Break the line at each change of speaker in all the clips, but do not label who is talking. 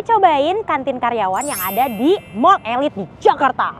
cobain kantin karyawan yang ada di Mall Elite di Jakarta.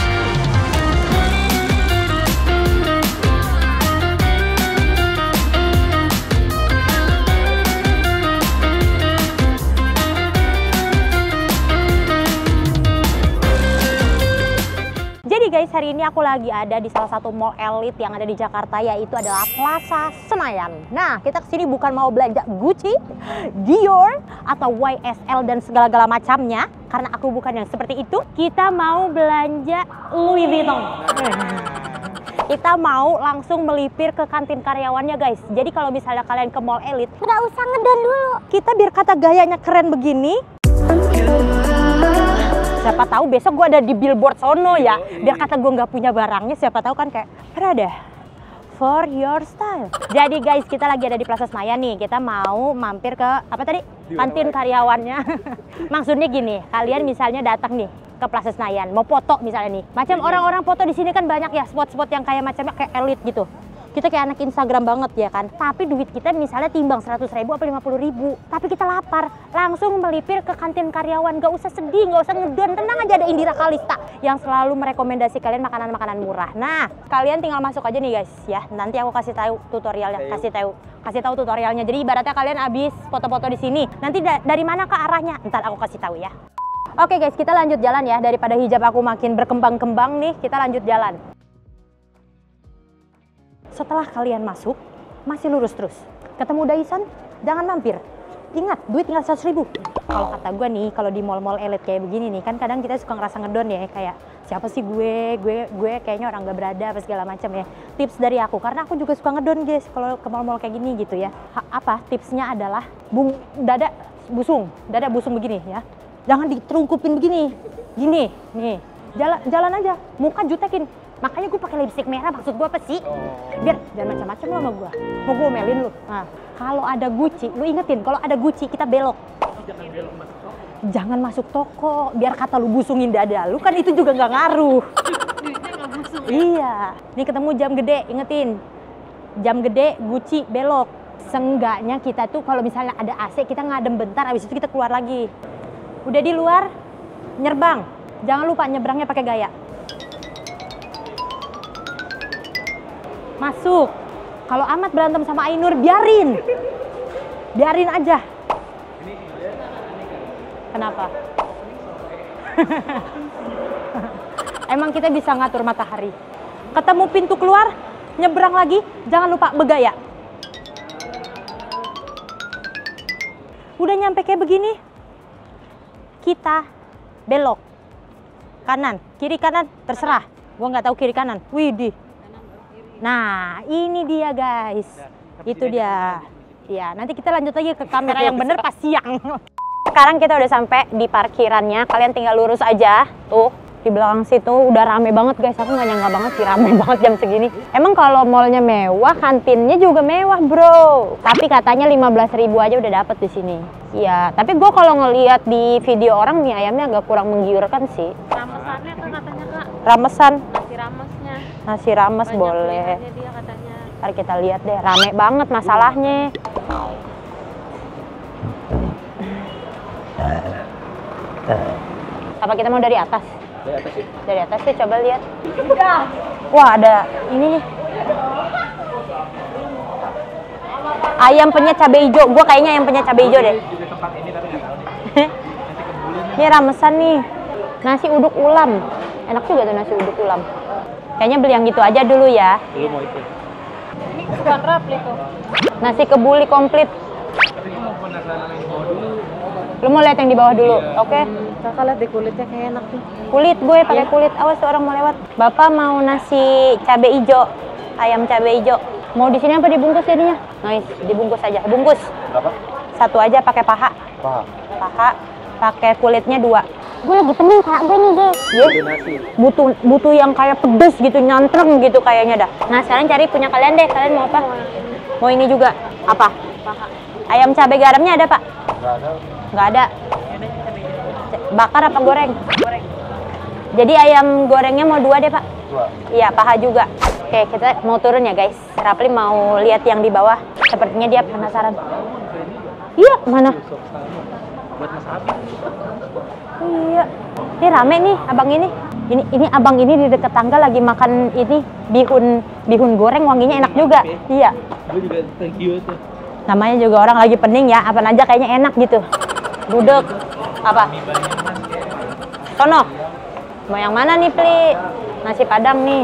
Jadi guys, hari ini aku lagi ada di salah satu mall elite yang ada di Jakarta, yaitu adalah Plaza Senayan. Nah, kita kesini bukan mau belanja Gucci, Dior, atau YSL dan segala-gala macamnya, karena aku bukan yang seperti itu. Kita mau belanja Louis Vuitton. Kita mau langsung melipir ke kantin karyawannya guys. Jadi kalau misalnya kalian ke mall elite, nggak usah ngedon dulu. Kita biar kata gayanya keren begini. Siapa tahu besok gue ada di billboard sono ya. Biar kata gue nggak punya barangnya, siapa tahu kan kayak Prada for your style. Jadi guys, kita lagi ada di Plaza Senayan nih. Kita mau mampir ke apa tadi? Kantin karyawannya. Maksudnya gini, kalian misalnya datang nih ke Plaza Senayan, mau foto misalnya nih. Macam orang-orang foto di sini kan banyak ya spot-spot yang kayak macamnya kayak elit gitu. Kita kayak anak Instagram banget ya kan. Tapi duit kita misalnya timbang 100.000 atau 50.000. Tapi kita lapar, langsung melipir ke kantin karyawan. Gak usah sedih, gak usah ngedon. Tenang aja, ada Indira Kalista yang selalu merekomendasi kalian makanan-makanan murah. Nah, kalian tinggal masuk aja nih guys ya. Nanti aku kasih tahu tutorialnya, kasih tahu tutorialnya. Jadi ibaratnya kalian habis foto-foto di sini. Nanti dari mana ke arahnya? Ntar aku kasih tahu ya. Oke guys, kita lanjut jalan ya. Daripada hijab aku makin berkembang-kembang nih, kita lanjut jalan. Setelah kalian masuk, masih lurus terus. Ketemu Daisan, jangan mampir. Ingat, duit tinggal 100.000. Kalau kata gue nih, kalau di mall-mall elit kayak begini nih, kan kadang kita suka ngerasa ngedon ya, kayak siapa sih gue kayaknya orang gak berada apa segala macam ya. Tips dari aku, karena aku juga suka ngedon guys kalau ke mall-mall kayak gini gitu ya. Apa tipsnya adalah dada busung begini ya. Jangan diterungkupin begini. Gini, nih. Jalan aja, muka jutekin. Makanya gue pakai lipstick merah, maksud gue apa sih? Biar jangan macam-macam lo sama gue. Mau gue omelin lo. Nah, kalau ada Gucci, lu ingetin kalau ada Gucci kita belok. Jangan masuk toko. Biar kata lu busungin dada lu kan itu juga nggak ngaruh. Iya. Nih ketemu jam gede, ingetin. Jam gede Gucci belok. Seenggaknya kita tuh kalau misalnya ada AC kita ngadem bentar, habis itu kita keluar lagi. Udah di luar, nyerbang. Jangan lupa nyebrangnya pakai gaya. Masuk. Kalau amat berantem sama Ainur, biarin aja. Kenapa? Emang kita bisa ngatur matahari. Ketemu pintu keluar, nyebrang lagi, jangan lupa begaya. Udah nyampe kayak begini, kita belok kanan, kiri kanan terserah. Gua nggak tahu kiri kanan. Widih. Nah, ini dia guys. Itu dia. Ya, nanti kita lanjut lagi ke kamera yang bener pas siang. Sekarang kita udah sampai di parkirannya. Kalian tinggal lurus aja. Tuh, di belakang situ udah rame banget guys. Aku nggak nyangka banget sih rame banget jam segini. Emang kalau mallnya mewah, kantinnya juga mewah, bro. Tapi katanya 15.000 aja udah dapet di sini. Iya, tapi gue kalau ngeliat di video orang mie ayamnya agak kurang menggiurkan sih.
Ramesannya tuh katanya kak.
Ramesan.
Nasi ramesnya.
Nasi rames
Banyak
boleh.
dia katanya.
Ntar kita lihat deh, rame banget masalahnya. Apa kita mau dari atas?
Dari atas sih.
Dari atas sih, coba lihat. Wah, ada ini nih. Ayam penyet cabai hijau. Gua kayaknya ayam penyet cabai hijau deh.
Juga tempat ini tapi nggak tahu nih. Nanti kebulinya.
Ini ramesan nih. Nasi uduk ulam. Enak juga tuh nasi uduk ulam. Kayaknya beli yang gitu aja dulu ya.
Belum mau itu.
Ini bukan rapli tuh.
Nasi kebuli komplit.
Tapi gue mau penasaran yang bawah dulu.
Lu mau lihat yang di bawah dulu?
Iya.
Oke.
Kakak lihat di kulitnya kayak enak tuh.
Kulit gue pakai kulit. Awas tuh orang mau lewat. Bapak mau nasi cabai hijau. Ayam cabai hijau. Mau di sini apa dibungkus jadinya? Nice, dibungkus aja. Bungkus.
Berapa?
Satu aja pakai paha.
Paha.
Paha pakai kulitnya 2. Gue lagi pening kak gue nih guys.
Nasi.
Butuh yang kayak pedes gitu, nyantreng gitu kayaknya dah. Nah sekarang cari punya kalian deh. Kalian mau apa? Mau ini juga? Apa?
Paha.
Ayam cabai garamnya ada pak?
Nggak ada.
Nggak ada.
Ada cabai hijau.
Bakar apa goreng?
Goreng.
Jadi ayam gorengnya mau 2 deh pak?
2.
Iya, paha juga. Oke, kita mau turun ya guys. Rapli mau lihat yang di bawah. Sepertinya dia penasaran. Iya, mana?
Buat Mas Abi.
Iya. Ini rame nih abang ini. Ini abang ini di dekat tangga lagi makan ini bihun goreng, wanginya enak juga. Iya.
Gue juga thank you tuh.
Namanya juga orang lagi pening ya, apa aja kayaknya enak gitu. Gudeg. Apa?
Mie banyak Mas kayak.
Sono. Mau yang mana nih, Pli? Nasi Padang nih.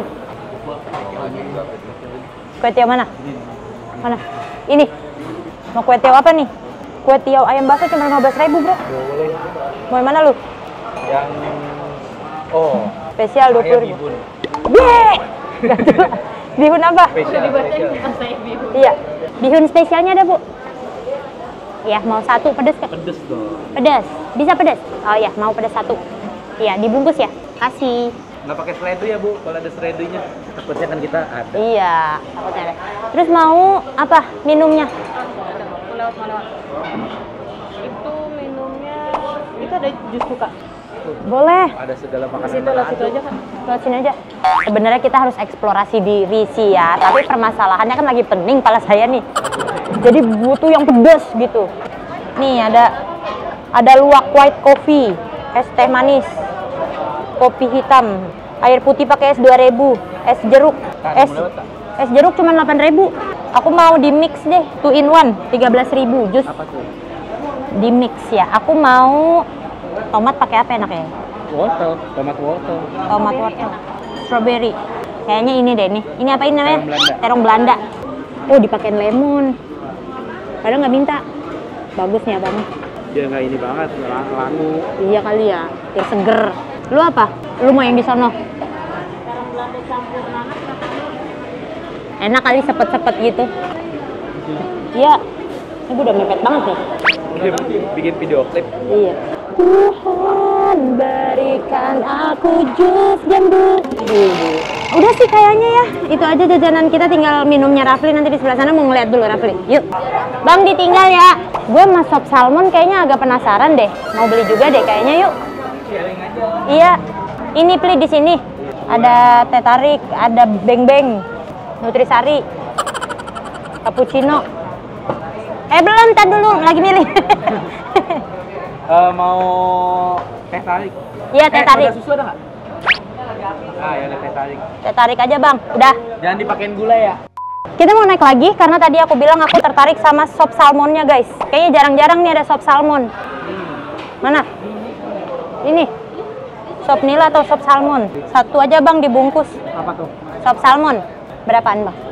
Kue tiaw mana? Mana? Ini. Mau kue tiaw apa nih? Kue tiaw ayam bakar cuma 15.000, Bro.
Boleh.
Mau yang mana lu?
Yang
Spesial
ayam
20.000.
bihun.
Yeay! Bihun apa?
Spesial.
Iya. Bihun spesialnya ada, Bu. Iya, mau satu pedes kan?
Pedes dong.
Pedas. Bisa pedas? Oh iya, mau pedas satu. Iya, dibungkus ya? Kasih.
Nggak pakai seredu ya, Bu? Kalau ada seredunya. Takutnya kan kita ada.
Iya, takutnya ada. Terus mau apa minumnya?
Ada, mau lewat. Itu minumnya, itu ada jus buka.
Boleh.
Ada segala makanan.
Situ lah, situ aja kan.
Lewat sini aja. Sebenarnya kita harus eksplorasi diri sih ya, tapi permasalahannya kan lagi pening kepala saya nih. Jadi butuh yang pedas gitu. Nih ada luwak white coffee, es teh manis, kopi hitam, air putih pakai es 2.000, es jeruk, es jeruk cuma 8.000. Aku mau di mix deh, 2 in 1, 13.000 jus.
Apa tuh?
Di mix ya. Aku mau tomat pakai apa enaknya?
Wortel, tomat wortel.
Tomat wortel. Strawberry. Kayaknya ini deh nih. Ini apa ini namanya?
Terong Belanda.
Terong Belanda. Oh, dipakein lemon. Padahal nggak minta. Bagus nih abangnya.
Dia nggak ini banget, langu.
Iya kali ya. Biar seger. Lu apa? Lu mau yang di sono? Enak kali sepet-sepet gitu. Iya. Ini gue udah mepet banget nih.
Bikin video klip.
Iya. Tuhan berikan aku jus jambu. Udah sih kayaknya ya. Itu aja jajanan kita, tinggal minumnya Rafli nanti di sebelah sana. Mau ngeliat dulu Rafli. Yuk. Bang ditinggal ya. Gue sama sop salmon kayaknya agak penasaran deh. Mau beli juga deh kayaknya, yuk.
Sharing aja.
Iya. Ini Pli di sini. Ada teh tarik, ada beng-beng, nutrisari, cappuccino. Belum, tar dulu, lagi milih.
Mau teh tarik?
Iya, teh tarik.
Ada susu ada nggak? Ah, ya ada teh tarik.
Teh tarik aja bang, udah.
Jangan dipakein gula ya.
Kita mau naik lagi karena tadi aku bilang aku tertarik sama sop salmonnya guys. Kayaknya jarang-jarang nih ada sop salmon. Mana? Ini. Sop nila atau sop salmon? Satu aja bang dibungkus.
Apa tuh?
Sop salmon. Berapaan bang?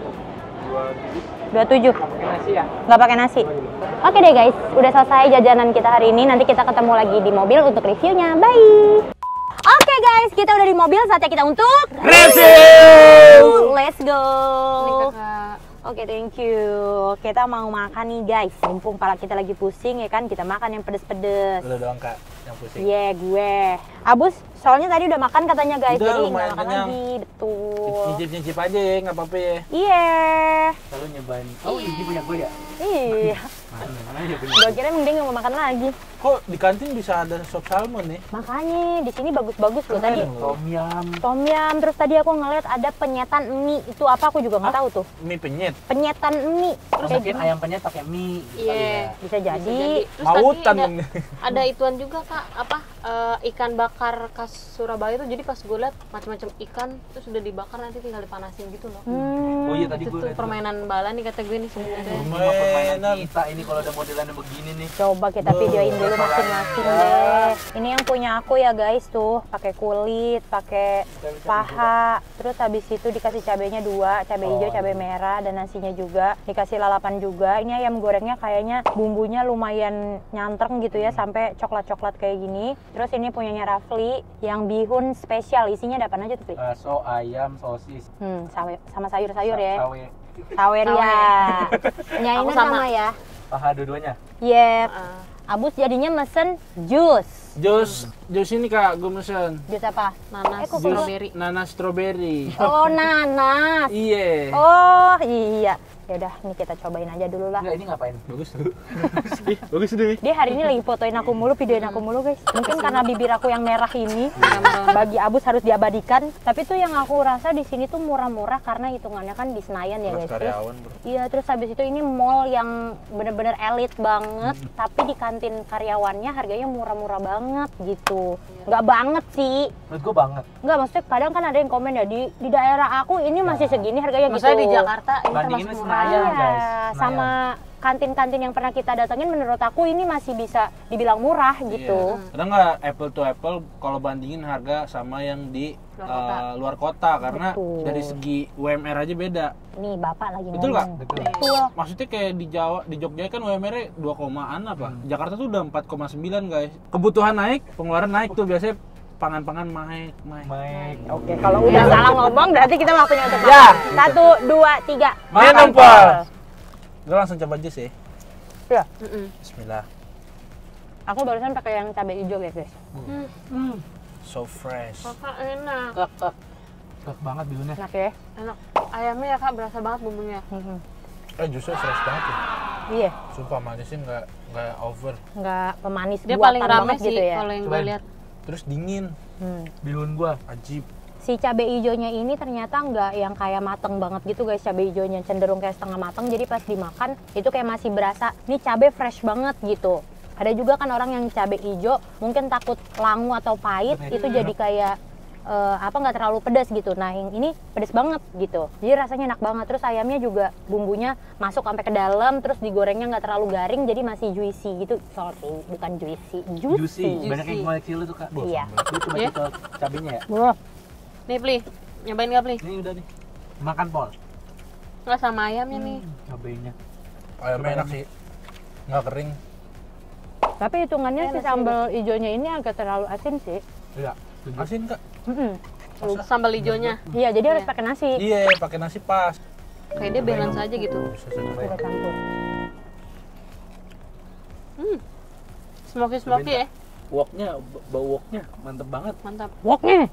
27.
Pakai nasi ya?
Nggak pakai nasi. Oke deh guys, udah selesai jajanan kita hari ini. Nanti kita ketemu lagi di mobil untuk reviewnya. Bye. Oke guys, kita udah di mobil. Saatnya kita untuk
review.
Let's go.
Ini kakak.
Oke, thank you. Kita mau makan nih guys. Mumpung pala kita lagi pusing ya kan, kita makan yang pedes-pedes.
Lu doang Kak yang pusing.
Iya, gue. Abus, soalnya tadi udah makan katanya guys.
Udah,
jadi nggak
lumayan
makan
kenyang.
lagi. Betul.
Nyicip-nyicip aja ya, nggak apa-apa ya.
Iya.
Selalu nyobain. Oh, ini punya gue ya?
Iya.
Mana ya punya.
Gue kira mending nggak mau makan lagi.
Kok di kantin bisa ada sop salmon nih?
Makanya di sini bagus-bagus loh tadi.
Tom yum.
Tom yum, terus tadi aku ngeliat ada penyetan mie. Itu apa aku juga nggak tahu tuh.
Mie penyet.
Penyetan mie.
Terus
Kayak
mungkin
gimana?
ayam penyet pakai mie.
Iya.
Bisa jadi.
Terus
Mautan
tadi
dong.
ada ituan juga kak, apa ikan bakar khas Surabaya itu. Jadi pas gue liat macam-macam ikan terus udah dibakar, nanti tinggal dipanasin gitu loh.
Oh iya tadi
Itu
gue
tuh permainan bala nih kata gue nih sebenarnya.
Permainan.
kita ini kalau ada modelannya begini nih.
Coba kita videoin dulu masing-masing deh. Ini yang punya aku ya guys tuh, pakai kulit, pakai paha. Terus habis itu dikasih cabenya 2, cabai hijau, cabai merah, dan nasinya juga. Dikasih lalapan juga. Ini ayam gorengnya kayaknya bumbunya lumayan nyantreng gitu ya, sampai coklat-coklat kayak gini. Terus ini punyanya Rafli yang bihun spesial. Isinya ada apa aja tuh, Pli?
Bakso, ayam, sosis,
Sama sayur-sayur ya.
sawe,
Sawer ya. Nyainnya
Aku
sama
sama.
ya.
paha dua-duanya.
Yep. Abus jadinya mesen jus.
Jus ini Kak, gue mesen.
Jus apa?
Nanas,
kok
strawberry.
Nanas strawberry.
Oh, nanas.
Iya.
Oh, iya. Ya udah, nih kita cobain aja dulu lah.
Enggak, ini ngapain?
Bagus tuh. Bagus deh.
Dia hari ini lagi fotoin aku mulu, videoin aku mulu guys. Mungkin karena bibir aku yang merah ini, bagi Abus harus diabadikan. Tapi tuh yang aku rasa di sini tuh murah-murah karena hitungannya kan di Senayan ya guys.
Karyawan, bro.
Iya, terus habis itu ini mall yang bener-bener elit banget, tapi di kantin karyawannya harganya murah-murah banget gitu. Nggak banget sih.
Menurut gua banget.
Nggak, maksudnya kadang kan ada yang komen ya, di daerah aku ini masih segini harganya gitu.
Maksudnya di Jakarta ini
Bandingin
termasuk
Senayan,
murah.
Iya,
guys. Senayan.
sama kantin-kantin yang pernah kita datengin menurut aku ini masih bisa dibilang murah gitu.
Iya. Kadang nggak apple to apple kalau bandingin harga sama yang di luar kota karena
Betul.
dari segi UMR aja beda.
Nih bapak lagi
Betul nggak?
ngomong.
Betul.
Betul.
Maksudnya kayak di Jawa, di Jogja kan UMR-nya 2 komaan apa? Jakarta tuh udah 4,9 guys. Kebutuhan naik, pengeluaran naik tuh biasanya pangan-pangan naik.
Mike.
Oke, kalau udah salah ngomong berarti kita waktunya untuk
Ya.
makan. 1, 2, 3.
Minum pol. Gue langsung coba aja sih.
Ya,
Bismillah.
aku barusan pakai yang cabai hijau ya guys.
So fresh.
Kakak enak.
Kek banget bihunnya.
Enak ya?
Enak. Ayamnya ya kak berasa banget bumbunya.
Justru fresh banget tuh.
Iya,
Sumpah manisnya nggak over.
nggak pemanis
Dia
buatan
paling rame
banget
sih
gitu ya.
kalau yang gue
Cobain.
lihat.
Terus dingin,
Bihun gua.
ajib.
Si cabai hijaunya ini ternyata nggak yang kayak mateng banget gitu guys, cabai hijaunya cenderung kayak setengah mateng, jadi pas dimakan itu kayak masih berasa nih cabai fresh banget gitu. Ada juga kan orang yang cabai hijau mungkin takut langu atau pahit, itu jadi kayak nggak terlalu pedas gitu. Nah yang ini pedas banget gitu, jadi rasanya enak banget. Terus ayamnya juga bumbunya masuk sampai ke dalam, terus digorengnya nggak terlalu garing, jadi masih juicy gitu. Sorry, bukan juicy.
Banyak yang koleksi lu tuh, Kak.
Iya.
Lu coba
Iya.
cicil cabenya ya.
Wah,
Nih Pli, nyobain nggak Pli?
Ini udah nih. Makan pol.
Nggak sama ayamnya nih.
Cabenya.
Ayamnya enak sih, nggak kering.
tapi hitungannya si sambal hijaunya ini agak terlalu asin sih.
Iya.
Asin kak?
Sambal hijaunya.
Iya, jadi harus
Iya.
pakai nasi.
Iya, pakai nasi pas.
Kayak dia balance aja gitu.
Bisa cobain.
Kita campur.
Smoky ya.
Woknya, bau woknya mantep banget.
Mantap.
Woknya.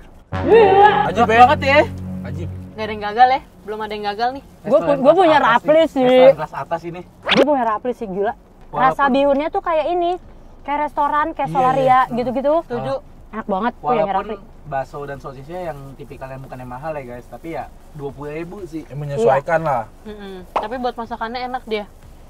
Ajib
banget ya.
Ajib.
Gak ada yang gagal ya? Belum ada yang gagal nih.
Gue punya rapli sih.
Restoran kelas atas ini.
Gue punya rapli sih, gila. Rasa bihunnya tuh kayak ini, kayak restoran, kayak Solaria gitu-gitu.
Setuju.
Enak banget punya rapli.
Walaupun bakso dan sosisnya yang tipikal yang bukan yang mahal ya guys, tapi ya 20.000 sih.
Menyesuaikan lah.
Tapi buat masakannya enak dia.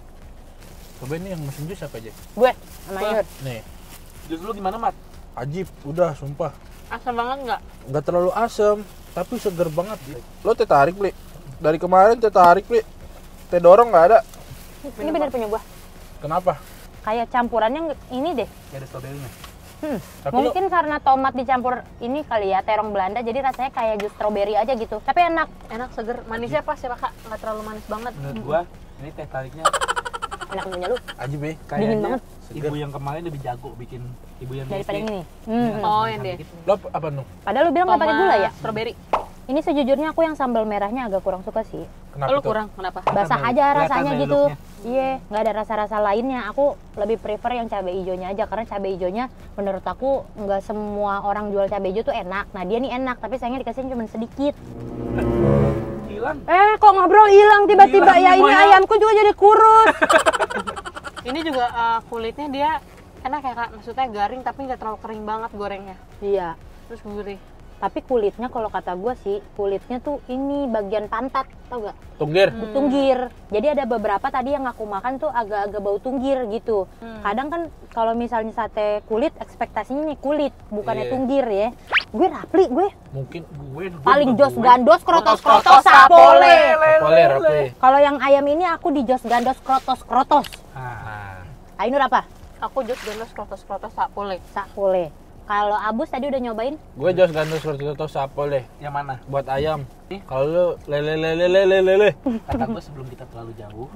Coba ini yang mesin jus apa aja?
Gue sama Yud.
Nih,
Jus lu gimana, Mat?
ajib. Udah, sumpah.
Asam banget nggak?
Nggak terlalu asam, tapi seger banget. Lo teh tarik, Bli. Dari kemarin teh tarik, Bli. Teh dorong nggak ada.
Ini bener punya gue.
Kenapa?
Kayak campurannya ini deh.
Gak ada stroberinya.
Tapi
Mungkin karena tomat dicampur ini kali ya, terong Belanda, jadi rasanya kayak jus stroberi aja gitu. Tapi enak.
Enak, seger. Manisnya pas ya kak? Nggak terlalu manis banget.
Menurut gua, ini teh tariknya
Enak punya lu.
ajib ya.
Dingin
kayaknya
banget.
ibu yang kemarin lebih jago bikin ibu yang
Daripada
BSD.
yang ini.
Oh, yang dia.
Lo apa nu?
Padahal lu bilang nggak pakai gula ya?
Strawberry.
Ini sejujurnya aku yang sambal merahnya agak kurang suka sih.
Kenapa
Lu
tuh?
kurang, kenapa?
Basah
Kelihatan
aja
dari-
rasanya
kelihatan dari
gitu.
looknya.
Iya, nggak ada rasa-rasa lainnya. Aku lebih prefer yang cabai hijaunya aja karena cabai hijaunya menurut aku nggak semua orang jual cabai hijau tuh enak. Nah dia nih enak, tapi sayangnya dikasih cuma sedikit.
Hilang.
Kok ngobrol hilang tiba-tiba
Hilang
ya ini
semuanya.
ayamku juga jadi kurus.
Ini juga kulitnya dia enak ya kak, maksudnya garing tapi nggak terlalu kering banget gorengnya.
Iya.
Terus gurih.
Tapi kulitnya kalau kata gue sih, kulitnya tuh ini bagian pantat, tau gak?
Tunggir.
Tunggir. Jadi ada beberapa tadi yang aku makan tuh agak-agak bau tunggir gitu. Kadang kan kalau misalnya sate kulit, ekspektasinya nih kulit, bukannya
Iya.
tunggir ya. Gue rapli, gue
Mungkin
Gue
paling
juga
jos
gue.
gandos krotos-krotos sapole.
boleh rapi.
Kalau yang ayam ini aku di jos gandos krotos-krotos.
Ah.
Ainur apa?
Aku jus gandos krotos-krotos tak boleh.
Sapole. Kalau Abus tadi udah nyobain?
Gue jos gandos seperti itu sapol deh.
Yang mana?
Buat ayam. Kalau lu lele.
Kata gue sebelum kita terlalu jauh,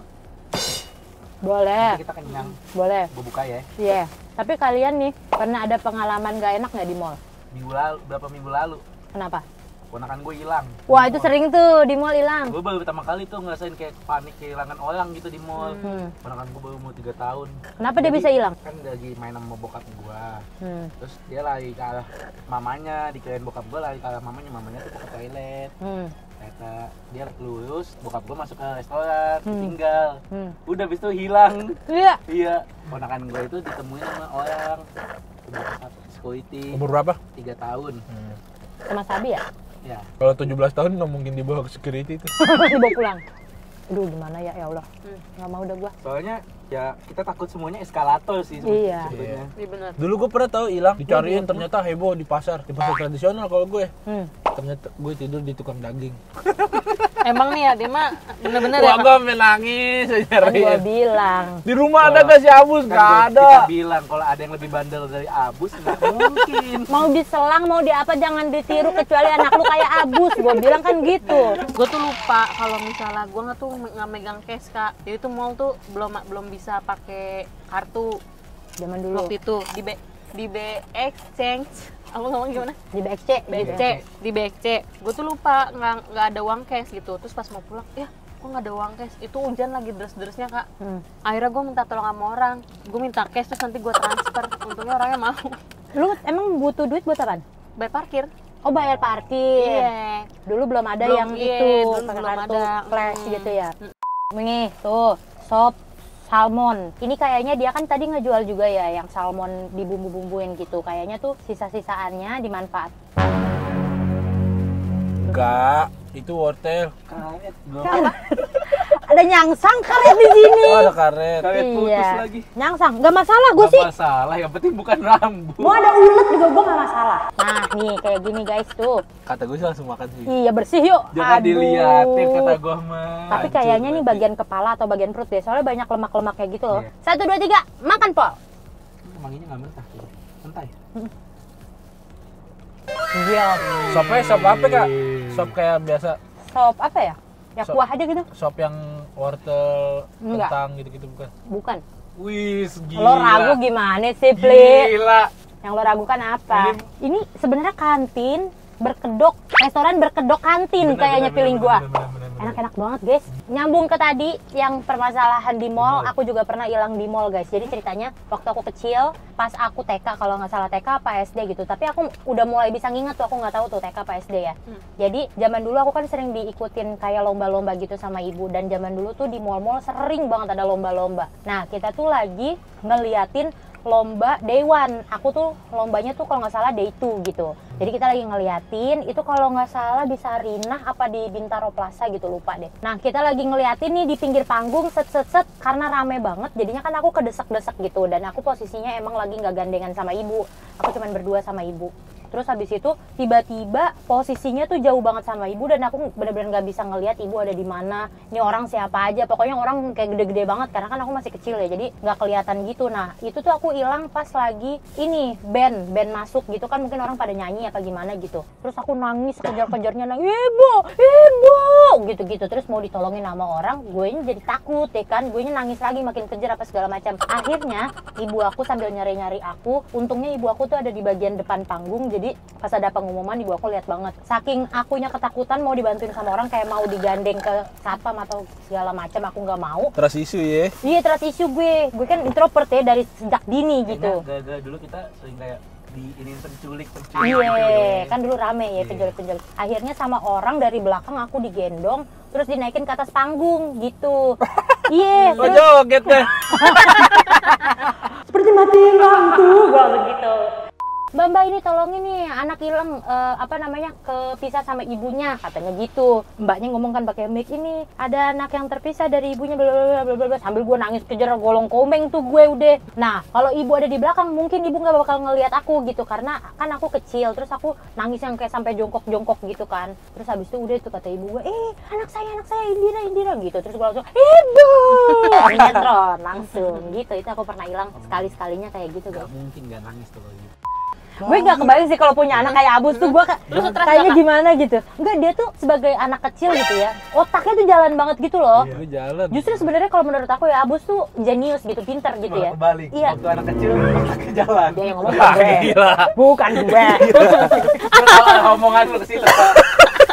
Boleh,
nanti kita kenyang.
boleh.
Gue buka ya.
Iya. Tapi kalian nih pernah ada pengalaman gak enak nggak di mall?
Berapa minggu lalu,
Kenapa?
ponakan gue hilang.
Wah itu sering tuh di mall hilang.
Gue baru pertama kali tuh ngerasain kayak panik kehilangan orang gitu di mall. Ponakan gue baru umur 3 tahun.
Kenapa dia bisa hilang?
Kan lagi main sama bokap gue.
Hmm.
Terus dia lari ke arah mamanya, dikirain bokap gue lari ke arah mamanya tuh ke toilet.
Hmm.
Kata dia lulus, bokap gue masuk ke restoran, tinggal. Udah habis itu hilang.
Iya.
Iya, ponakan gue itu ditemuin sama orang security.
Umur berapa?
3 tahun.
Sama Sabi ya?
Ya.
Kalau 17 tahun nggak mungkin dibawa ke security itu.
Dibawa pulang. Aduh gimana ya Allah. Nggak mau udah gua.
Soalnya ya kita takut semuanya eskalator sih
Iya.
sebetulnya.
Iya benar.
Dulu gue pernah tahu hilang, dicariin ternyata heboh di pasar tradisional kalau gue. Ternyata gue tidur di tukang daging.
Emang nih ya, dia mah bener-bener ya.
Wah,
Pak?
gue menangis
Kan gua
nyariin.
bilang.
Di rumah ada gak si Abus?
Kan
Gak
kita
ada.
bilang kalau ada yang lebih bandel dari Abus nggak mungkin.
Mau diselang, mau di apa jangan ditiru kecuali anak lu kayak Abus. Gua bilang kan gitu.
Gue tuh lupa kalau misalnya gue nggak megang cash kak. Jadi tuh mall tuh belum bisa pakai kartu
Zaman dulu
waktu itu di B exchange. Aku ngomong gimana?
di BXC gitu.
Di BXC. Gue tuh lupa nggak ada uang cash gitu. Terus pas mau pulang, ya kok nggak ada uang cash? Itu hujan lagi deres-deresnya kak. Akhirnya gue minta tolong sama orang. Gue minta cash terus nanti gue transfer. Untungnya orangnya mau.
Lu emang butuh duit buat apaan?
Bayar parkir.
Oh bayar parkir.
Iya.
Dulu belum ada
Belum,
yang
iya,
itu
dulu
pakai
belum
kartu
ada.
flash gitu ya. Nih tuh sop salmon. Ini kayaknya dia kan tadi ngejual juga ya yang salmon dibumbu-bumbuin gitu. Kayaknya tuh sisa-sisaannya dimanfaat.
Enggak, itu wortel.
Karet,
Ada nyangsang karet di sini.
Oh, ada karet.
karet putus
Iya.
lagi.
Nyangsang, nggak masalah gue
Gak
sih.
masalah, yang penting bukan rambut.
Mau ada ulet juga gue nggak masalah. Nah nih kayak gini guys tuh.
Kata gue sih langsung makan sih.
Iya bersih yuk.
Jangan
Aduh.
diliatin kata gua mah.
Tapi kayaknya nih bagian kepala atau bagian perut deh. Soalnya banyak lemak-lemaknya gitu loh.
Iya.
1, 2, 3, makan Pol.
Manginya nggak mentah tuh. Mentah ya?
Iya.
Sopnya sop apa kak? Sop kayak biasa.
Sop apa ya? Ya
Sop.
kuah aja gitu.
Sop yang wortel,
Enggak.
kentang gitu-gitu bukan?
Bukan.
Wih, gila.
Lo ragu gimana sih, Pli?
Gila.
Yang lo ragukan apa? Ini sebenarnya kantin berkedok, restoran berkedok kantin kayaknya feeling gua. Enak-enak banget guys. Nyambung ke tadi yang permasalahan di mall, aku juga pernah hilang di mall guys. Jadi ceritanya waktu aku kecil, pas aku TK kalau nggak salah TK apa SD gitu. Tapi aku udah mulai bisa nginget tuh, aku nggak tahu tuh TK apa SD ya. Jadi zaman dulu aku kan sering diikutin kayak lomba-lomba gitu sama ibu. Dan zaman dulu tuh di mall-mall sering banget ada lomba-lomba. Nah kita tuh lagi ngeliatin lomba day one. Aku tuh lombanya tuh kalau nggak salah day 2 gitu. Jadi kita lagi ngeliatin, itu kalau nggak salah di Sarinah apa di Bintaro Plaza gitu, lupa deh. Nah kita lagi ngeliatin nih di pinggir panggung set karena rame banget. Jadinya kan aku kedesak-desak gitu. Dan aku posisinya emang lagi nggak gandengan sama ibu. Aku cuman berdua sama ibu. Terus habis itu tiba-tiba posisinya tuh jauh banget sama ibu dan aku bener-bener nggak bisa ngelihat ibu ada di mana. Ini orang siapa aja, pokoknya orang kayak gede-gede banget karena kan aku masih kecil ya, jadi nggak kelihatan gitu. Nah itu tuh aku hilang pas lagi ini band masuk gitu kan, mungkin orang pada nyanyi apa gimana gitu. Terus aku nangis kejar-kejarnya, nangis ibu gitu-gitu. Terus mau ditolongin sama orang, gue jadi takut ya kan, gue nangis lagi makin kejar apa segala macam. Akhirnya ibu aku sambil nyari-nyari aku, untungnya ibu aku tuh ada di bagian depan panggung. Jadi pas ada pengumuman ibu aku lihat banget. Saking akunya ketakutan mau dibantuin sama orang, kayak mau digandeng ke satpam atau segala macam, aku nggak mau.
Trust issue ya?
Iya trust issue gue kan introvert ya dari sejak dini gitu.
Gara-gara dulu kita sering kayak ini penculik.
Iya, kan dulu rame ya penjual-penjual. Akhirnya sama orang dari belakang aku digendong, terus dinaikin ke atas panggung gitu. Iya,
Oh
terus
joget deh.
seperti mati lampu gua begitu. Mbak ini tolongin nih anak hilang kepisah sama ibunya, katanya gitu. Mbaknya ngomong kan pakai mic, ini ada anak yang terpisah dari ibunya bla bla bla, sambil gue nangis kejar golong komeng tuh gue udah. Nah kalau ibu ada di belakang mungkin ibu nggak bakal ngelihat aku gitu karena kan aku kecil, terus aku nangis yang kayak sampai jongkok gitu kan. Terus habis itu udah tuh kata ibu gue, anak saya Indira gitu. Terus gue langsung ibu sinetron langsung gitu. Itu aku pernah hilang sekalinya kayak gitu
Gak
guys.
mungkin gak nangis tuh kalau gitu.
Gue gak kebayang sih kalau punya anak kayak Abus tuh, gue kayaknya gimana gitu. Enggak, dia tuh sebagai anak kecil gitu ya, otaknya tuh jalan banget gitu loh.
Gue jalan.
Justru sebenarnya kalau menurut aku ya Abus tuh jenius gitu, pinter gitu ya.
Kebalik.
Iya.
Waktu anak kecil pakai jalan.
Dia yang ngomong gue,
Gila.
bukan gue.
Kalau omongan lu ke situ. Gue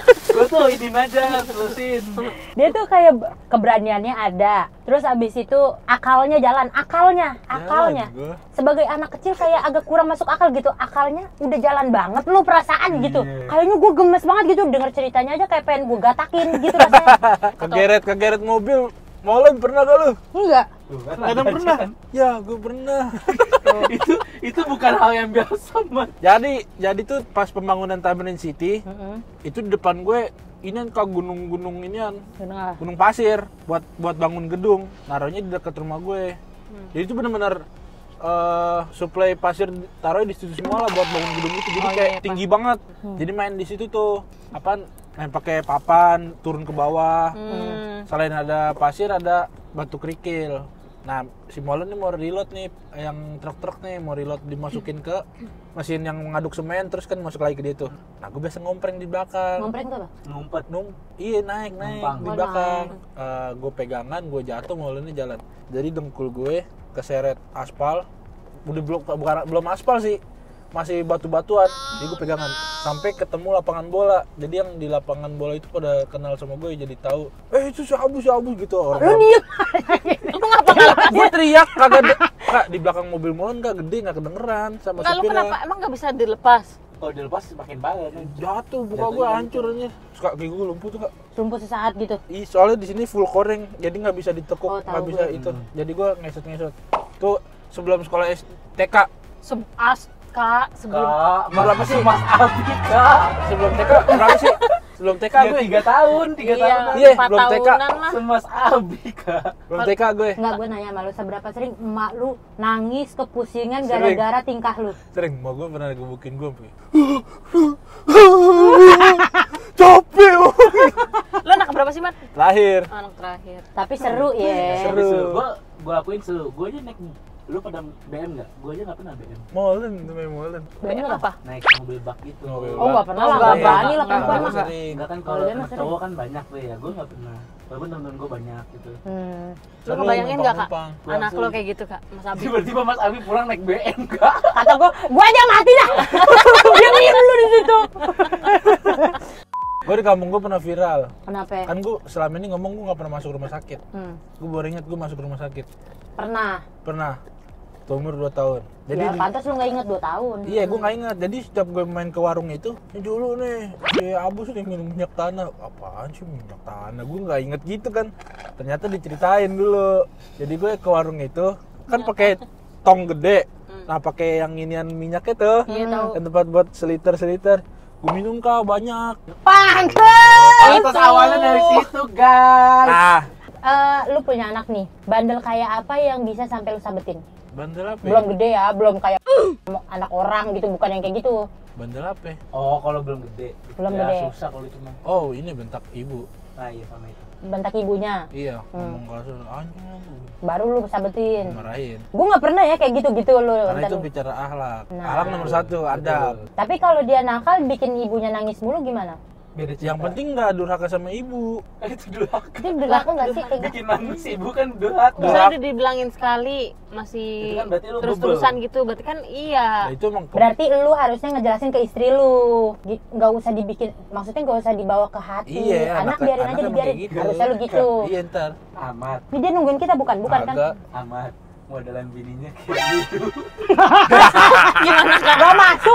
tuh ini aja terusin.
Dia tuh kayak keberaniannya ada. Terus abis itu akalnya jalan, akalnya.
gua.
Sebagai anak kecil kayak agak kurang masuk akal gitu. Akalnya udah jalan banget lu perasaan gitu. Kayaknya gue gemes banget gitu denger ceritanya aja kayak pengen gue gatakin gitu rasanya.
Kegeret mobil. Molen pernah gak lu?
Enggak.
Kadang pernah. Ya, gue pernah.
itu bukan hal yang biasa, Man.
Jadi tuh pas pembangunan Tamrin City, itu di depan gue ini kan gunung-gunung inian. Gunung pasir buat bangun gedung. Naruhnya di dekat rumah gue. Jadi itu benar-benar suplai pasir taruhnya di situ semua lah buat bangun gedung itu. Jadi kayak tinggi banget. Jadi main di situ tuh main pakai papan turun ke bawah. Selain ada pasir ada batu kerikil. Nah, si Molen nih mau reload nih yang truk-truk nih mau reload dimasukin ke mesin yang mengaduk semen terus kan masuk lagi ke dia tuh. Nah, gue biasa ngompreng di belakang.
Ngompreng tuh apa?
Ngumpet.
Iya naik
Numpang.
di belakang. Gue pegangan, gue jatuh, Molen nih jalan. Jadi dengkul gue keseret aspal. Udah belum aspal sih. Masih batu-batuan, jadi gue pegangan sampai ketemu lapangan bola. Jadi yang di lapangan bola itu pada kenal sama gue, jadi tahu. Itu si Abu gitu orang.
Lu diem. Lu ngapa
Gue teriak kak di belakang mobil Molen gak gede nggak kedengeran sama
Lalu
supirnya.
kenapa emang nggak bisa dilepas?
Kalau dilepas makin bahaya nih.
Jatuh, muka gue hancur aja. Suka kayak gue lumpuh tuh kak.
Lumpuh sesaat gitu.
Soalnya di sini full koreng, jadi nggak bisa ditekuk,
Oh,
nggak
tahu
bisa
gue.
itu. Jadi gue ngesot. Tuh sebelum sekolah TK.
Kak, sebelum
Berapa sih?
Mas Abi, Kak.
Sebelum TK berapa sih? Sebelum TK gue
3 tahun, 3
iya,
tahun.
Iya,
4
belum TK.
tahunan lah.
Semas Abi, Kak.
Belum TK gue.
Enggak, gue nanya sama lu seberapa sering emak lu nangis kepusingan
Sering.
gara-gara tingkah lu?
Sering, mau gue pernah gebukin gue sampai. Capek.
Lu anak berapa sih, Mat?
Terakhir.
Anak terakhir.
Tapi seru ya.
Seru.
Gue akuin seru. Gue aja naik, lu pada BM nggak? Gue aja nggak pernah BM.
Molen, Molen.
BM apa?
Naik mobil bak gitu.
Mobil
Oh, enggak pernah lah,
Enggak,
enggak
enggak,
berani lah perempuan
enggak,
mah.
Sering.
Enggak kan
Kalau
kalau
dia mah
anak cowok kan banyak tuh ya. Gue nggak pernah. Walaupun temen-temen gue banyak gitu.
Lu ngebayangin nggak, Kak?
numpang.
Anak lo kayak gitu, Kak? Mas Abi.
Tiba-tiba Mas Abi pulang naik BM, Kak.
Kata gua aja mati dah. Dia diem lu di situ.
Gue di kampung gue pernah viral.
Kenapa?
Kan gue selama ini ngomong gue nggak pernah masuk rumah sakit. Gue baru ingat gue masuk rumah sakit. Pernah. Tuh umur 2 tahun. Jadi
Ya pantas lu nggak inget 2 tahun.
iya, gue nggak ingat. Jadi setiap gue main ke warung itu, ini dulu nih, si Abu sering minum minyak tanah. Apaan sih minyak tanah? Gue nggak inget gitu kan. Ternyata diceritain dulu. Jadi gue ke warung itu kan pakai tong gede. Nah pakai yang inian minyaknya tuh.
Iya, tahu.
Yang tempat buat seliter. Gue minum kak banyak.
Pantes.
Atas awalnya dari situ, guys.
Nah,
Lu punya anak nih, bandel kayak apa yang bisa sampai lu sabetin?
bandel apa?
Belum gede ya, belum kayak anak orang gitu, bukan yang kayak gitu.
Bandel apa?
Oh, kalau belum gede.
Belum
ya,
gede.
susah kalau itu mah.
Oh ini bentak ibu.
Nah, iya sama itu.
Bentak ibunya,
Iya, ngomong kasar anjing
baru lu sabetin.
marahin.
Gue nggak pernah ya kayak gitu-gitu lu.
Karena
bentar
itu
lu.
bicara akhlak.
Nah.
Akhlak nomor 1, adab.
Tapi kalau dia nakal bikin ibunya nangis mulu gimana?
Beda cerita.
Yang penting nggak durhaka sama ibu.
itu durhaka.
Itu berlaku nggak sih kayak gitu?
Bikin nangis ibu kan durhaka.
Misalnya udah dibilangin sekali masih
Itu kan berarti lu
terus-terusan gitu, berarti kan iya.
Nah, itu emang
Berarti lu harusnya ngejelasin ke istri lu, nggak usah dibikin, maksudnya nggak usah dibawa ke hati.
Iya,
anak biarin aja
emang
dibiarin.
kayak gitu.
Harusnya lu gitu.
Iya ntar.
Amat,
Ini dia nungguin kita bukan kan?
Agak.
amat. Modelan bininya kayak gitu.
Gimana kagak masuk?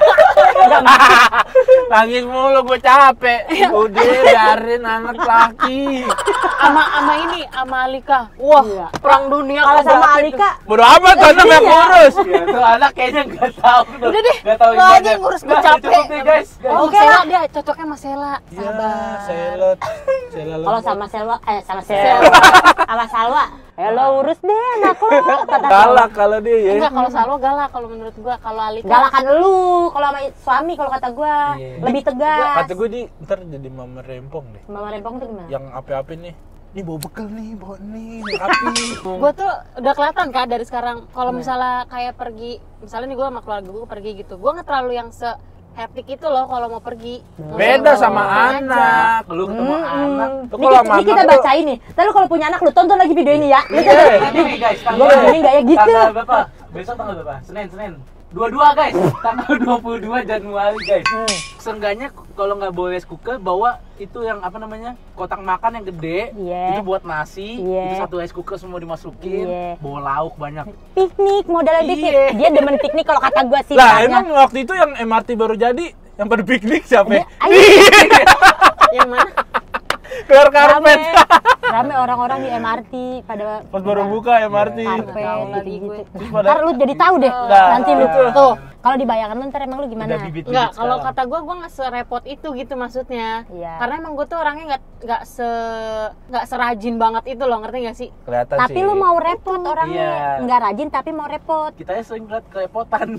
Nangis mulu gue capek. Udah biarin anak laki.
Ama ini, ama Alika. Wah,
Iya.
perang dunia.
Kalau sama
keberapa itu.
Alika,
Bodo amat anak yang ngurus.
Ya, tuh anak kayaknya nggak tahu.
Udah deh,
Nggak tahu
lo
ini
aja yang ngurus, gue
Nggak,
capek.
cukup deh, guys.
Oh,
Oke
Sela
lah.
dia cocoknya sama Sela.
Iya,
Sabar.
selot.
kalau sama Selwa, sama Salwa, lo urus deh anak lo. Kata
Galak kalau dia ya.
Enggak, kalau Salwa galak kalau menurut gua. Kalau Alika
Galakan lu, kalau sama suami kalau kata gua
Iya.
lebih tegas.
Kata gue ntar jadi mama rempong deh.
Mama Rempong tuh gimana?
Yang api-api nih. Ini bawa bekal nih, bawa nih, api.
gue tuh udah kelihatan kan dari sekarang kalau misalnya kayak pergi, misalnya nih gue sama keluarga gue pergi gitu, gue nggak terlalu yang se hektik itu loh kalau mau pergi.
Beda sama
Aja.
anak.
Lu ketemu anak.
Tuh
Ini,
kalau
kita,
sama
ini kita
anak tuh-
baca ini. Tapi lu kalau punya anak lu tonton lagi video ini ya. Lu
Iya.
Nih guys,
Gua begini nggak ya gitu.
Tanggal berapa? Besok tanggal berapa? Senin. Dua-dua guys, tanggal 22 Januari guys. Seenggaknya kalau nggak bawa rice cooker, bawa itu yang apa namanya, kotak makan yang gede.
Iya.
Itu buat nasi.
Iya.
Itu satu rice cooker semua dimasukin.
Iya.
Bawa lauk banyak.
Piknik, modalnya piknik.
Iya.
Dia demen piknik kalau kata gue sih.
Lah
makanya.
emang waktu itu yang MRT baru jadi, yang pada piknik siapa?
Dia-
ya?
ayo,
Yang mana?
Keluar
rame,
karpet.
rame orang-orang di MRT pada
Pas baru buka MRT.
karpet
Tahu lagi
gitu-gitu.
gue.
Terus pada-
Ntar lu jadi tahu deh.
Nah,
Nanti lu
itu.
tuh. Kalau dibayangkan lu ntar emang lu gimana?
Udah bibit-bibit
Enggak, kalau
sekarang.
kata gue nggak serepot itu gitu maksudnya.
Iya.
Karena emang gue tuh orangnya nggak serajin banget itu loh, ngerti nggak sih?
Kelihatan
Tapi
sih.
lu mau repot orangnya.
Iya.
Nggak rajin tapi mau repot.
Kita sering lihat kerepotan.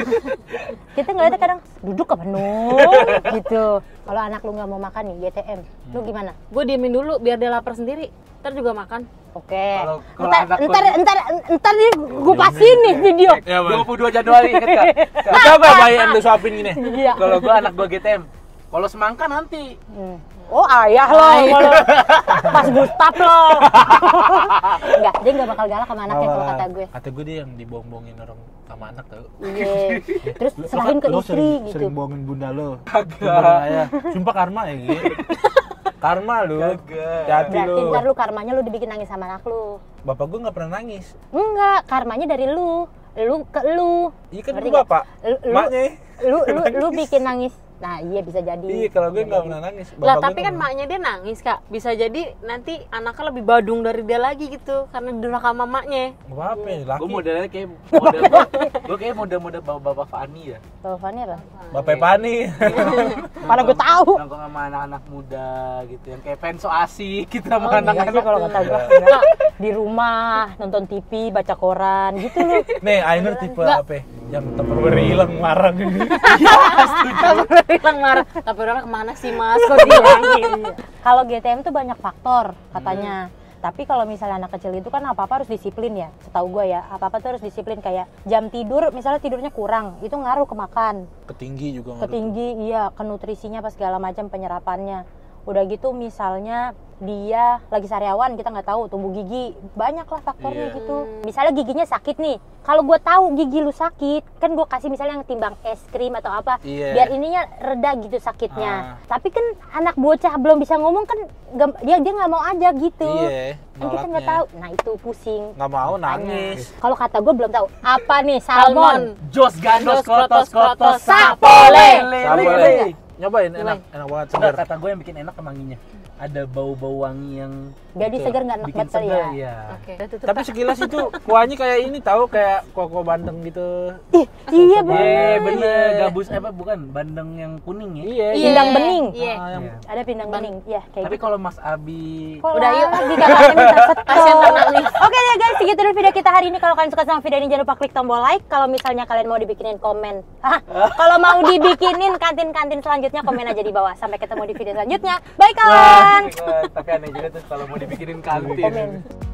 Kita ngeliatnya kadang duduk apa penuh gitu. Kalau anak lu nggak mau makan nih GTM, lu gimana?
Gue diemin dulu biar dia lapar sendiri. Ntar juga makan.
Oke.
Kalau
Ntar,
anak gua
ntar nih gue pasin nih video.
Ya, Bang.
22 Januari inget gak?
Coba bayi yang lu suapin gini.
Iya.
Kalau gua anak gua GTM. Kalau semangka nanti.
Oh ayah lo, kalau pas Gustaf lo. Enggak, dia nggak bakal galak sama anaknya kalau kata gue.
Kata gue dia yang dibohong-bohongin orang sama anak tau.
Iya. Terus serahin ke
Lo
istri gitu.
sering bohongin bunda lo. Kagak. Sumpah karma ya gitu. Karma lu.
Kagak.
Hati-hati
Berarti
lu.
ntar lu karmanya lu dibikin nangis sama anak lu.
Bapak gue nggak pernah nangis.
Enggak, karmanya dari lu. Lu ke lu.
Iya kan
Ngerti
gue
nggak?
bapak.
Lu-
Maknya.
Lu bikin nangis. Nah, iya bisa jadi.
Iya kalau gue nggak pernah nangis.
Lah
Bapak
tapi
gue
kan
nggak
maknya dia nangis kak. Bisa jadi nanti anaknya lebih badung dari dia lagi gitu. Karena durhaka mamanya.
pernah. Nggak apa-apa ya, laki.
Gua modelnya kayak gua kayak model bapak Fani ya.
Teleponnya apa?
Bapak Pani.
Mana gue tahu.
Nongkrong sama anak-anak muda gitu yang kayak pengen so asik gitu sama
Iya
anak-anak.
sih kalau kata gue. Enggak. Di rumah nonton TV, baca koran gitu lu.
Nih, Ainur tipe apa? Yang Tupperware hilang marah.
Hilang marah. Tapi orang kemana sih mas? Kok dihilangin?
Kalau GTM tuh banyak faktor katanya. Tapi kalau misalnya anak kecil itu kan apa-apa harus disiplin ya. Setahu gue ya, apa-apa tuh harus disiplin kayak jam tidur, misalnya tidurnya kurang, itu ngaruh ke makan.
Ketinggi juga. ngaruh.
Ketinggi, iya, ke nutrisinya apa segala macam penyerapannya. Udah gitu misalnya dia lagi sariawan, kita nggak tahu tumbuh gigi, banyak lah faktornya
Iya.
gitu. Misalnya giginya sakit nih, kalau gue tahu gigi lu sakit, kan gue kasih misalnya yang timbang es krim atau apa,
Iya.
biar ininya reda gitu sakitnya. Tapi kan anak bocah belum bisa ngomong kan, dia nggak mau aja gitu.
Iya.
Kan kita nggak tahu, nah itu pusing.
Nggak mau nangis.
Kalau kata gue belum tahu apa nih salmon.
Jos gandos krotos krotos
Sapole.
Sapole. Nyobain enak banget segar.
Kata gue yang bikin enak kemanginya. Ada bau-bau wangi yang
Jadi
gitu,
segar nggak enak
bikin
banget kali
segar,
ya.
Iya.
Oke.
Tapi sekilas itu kuahnya kayak ini tahu kayak koko bandeng gitu.
Iya
Iya
bener.
bener, gabus apa bukan bandeng yang kuning ya?
Iya.
Iya.
Pindang bening.
Iya.
Ah, yang-
Iya.
Ada pindang bening, ya kayak
Tapi
gitu.
kalau Mas Abi
Kok
Udah, yuk.
lagi kakaknya minta setel.
Kasian anaknya.
Oke deh guys, segitu dulu video kita hari ini. Kalau kalian suka sama video ini jangan lupa klik tombol like. Kalau misalnya kalian mau dibikinin komen, kalau mau dibikinin kantin-kantin selanjutnya komen aja di bawah. Sampai ketemu di video selanjutnya. Bye kawan.
tapi aneh juga tuh kalau mau dibikinin kantin.
Komen.